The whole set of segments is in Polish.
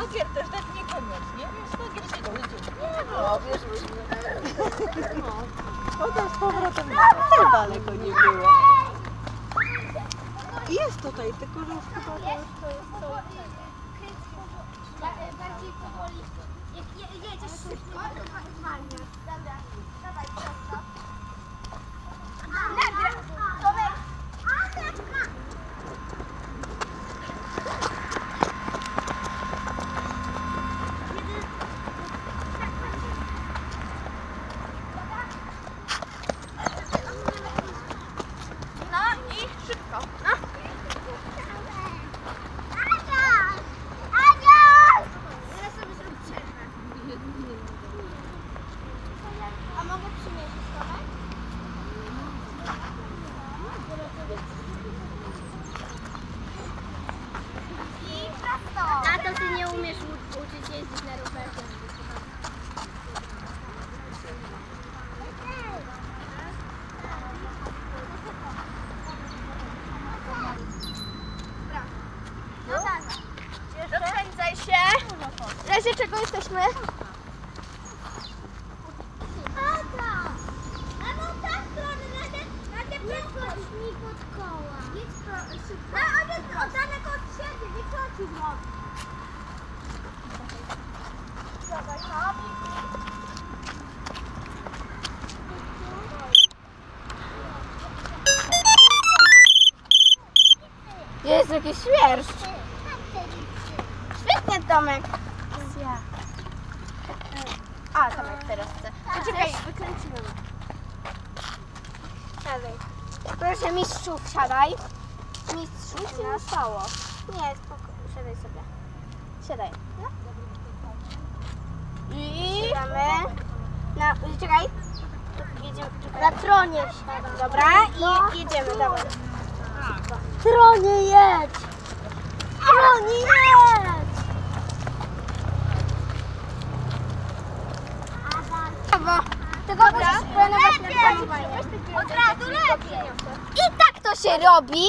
szwagier też tak niekoniecznie. Szwagier się do ludzi. No, wiesz, no. Potem z powrotem tak daleko nie było. Jest tutaj, tylko że już chyba to jest bardziej powoli. Jak jedziesz szybko, to zwalniasz. Dobra, dawaj prosto. Nagra! Tomek! No i szybko. No. A mogę przymierzyć Tomek? I prosto! A to ty nie umiesz uczyć jeździć na rowerze. No tak. Rozpędzaj się. W razie czego jesteśmy? Mi pod koła. Jedź szybko. No, daleko od siebie, nie kroki znowu. Dawaj, hop. Jest jakiś świerszcz. Świetnie, Tomek. A, Tomek teraz chce. Poczekaj, wykręcimy. Siadaj. Proszę, mistrzu, wsiadaj. Mistrzu, nic się nie stało. Nie, spoko, siadaj sobie. Siadaj. No. I siadamy. Czekaj. Jedziemy. Na tronie siadam. Dobra, i jedziemy, dawaj. Tronie jedź! Tronie jedź! Brawo. Tego musisz planować na od razu lepiej. I tak to się robi.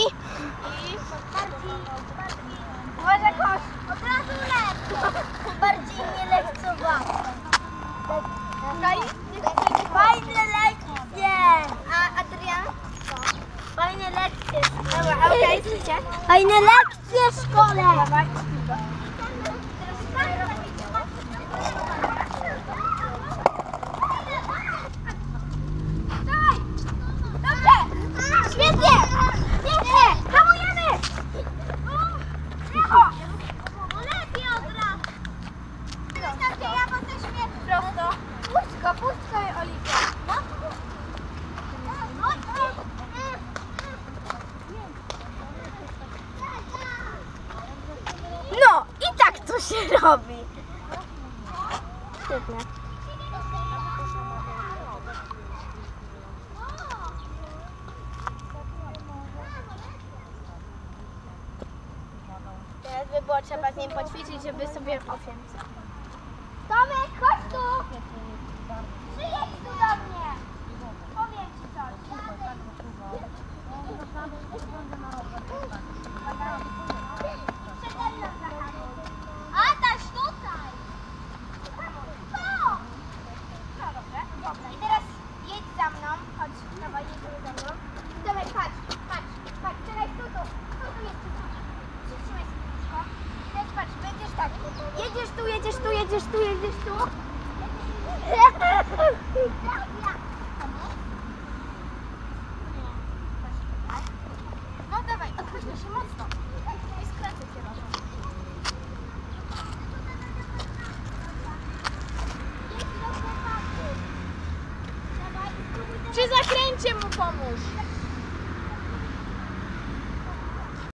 Uważaj, kosz. Od razu lepiej. Bardziej nie lekceważ. Fajne lekcje. A Adrian? Fajne lekcje. Dobra, okej, słyszycie? Fajne lekcje w szkole. Świetnie! Świetnie! Hamujemy! Cicho! Lepiej od razu! Ja was też śmieję prosto. Puść go, Oliwia. No i tak to się robi. Świetnie. Teraz by było trzeba z nim poćwiczyć, żeby sobie ofięć. Tomek, chodź tu! Przyjedź tu do mnie! Powiem ci coś. Adaś, tutaj! I teraz jedź za mną. Chodź, dawaj, jedziemy za mną. Tomek, patrz, czekaj, tu jest. Przytrzymaj sobie blisko. Teraz patrz, będziesz tak. Jedziesz tu. No dawaj, odpuśćmy się mocno. I skręcę się raz. Przy zakręcie mu pomóż.